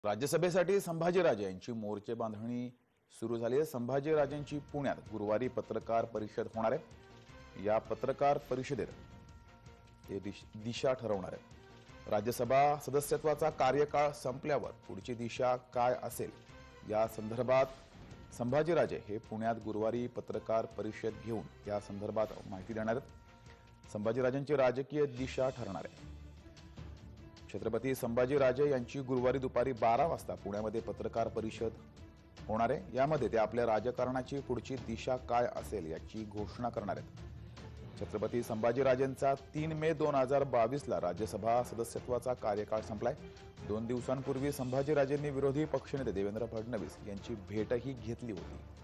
राज्यसभेसाठी संभाजीराजे यांची मोर्चे बांधणी सुरू झाली आहे। संभाजीराजेंची पुण्यात गुरुवारी पत्रकार परिषद होणार आहे। या पत्रकार परिषदेत ते दिशा ठरवणार आहे। राज्यसभा सदस्यत्वाचा कार्यकाळ संपल्यावर पुढची दिशा काय असेल या संदर्भात संभाजीराजे हे पुण्यात गुरुवारी पत्रकार परिषद घेऊन या संदर्भात माहिती देणार आहेत। संभाजीराजेंची राजकीय दिशा ठरणार आहे। छत्रपती संभाजीराजे यांची गुरुवारी दुपारी 12 वाजता पुण्यामध्ये पत्रकार परिषद होणार आहे। यामध्ये ते आपल्या राजकारणाची पुढची दिशा काय असेल याची घोषणा करणार आहेत। छत्रपती संभाजीराजेंचा 3 मे 2022 ला राज्यसभा सदस्यत्वाचा कार्यकाळ संपलाय। 2 दिवसांपूर्वी संभाजीराजेंनी विरोधी पक्षनेते देवेंद्र फडणवीस यांची भेटही घेतली होती।